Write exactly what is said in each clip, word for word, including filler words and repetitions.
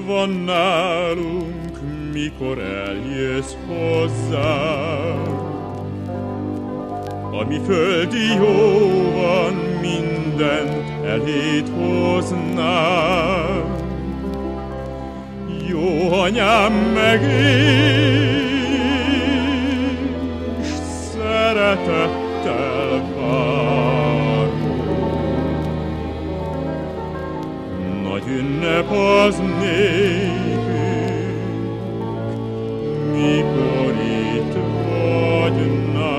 van nálunk, mikor eljössz hozzánk. Ami földi jóban mindent eléd hoznánk. Jó anyám, megés, szeretettel várunk. Nagy ünnep az nékünk, mikor itt vagy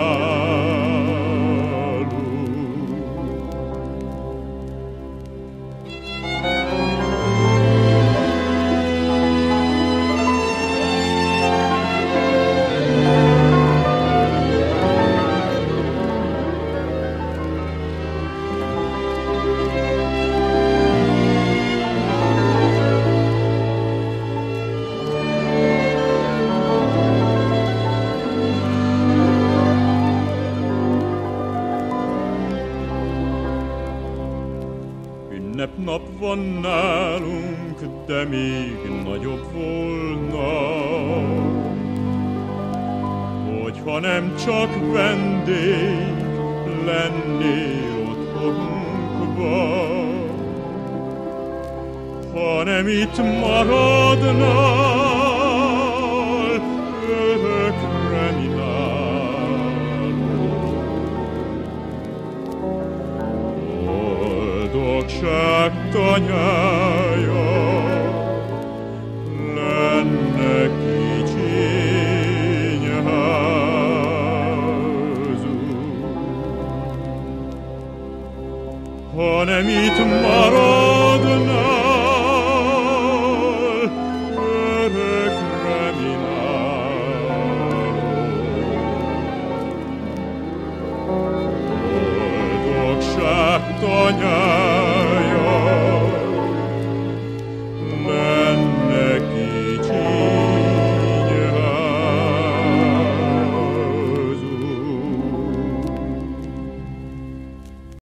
nálunk. Ünnepnap van nálunk, de még nagyobb volna, hogyha nem csak vendég lennél otthonunkban, hanem itt maradnál.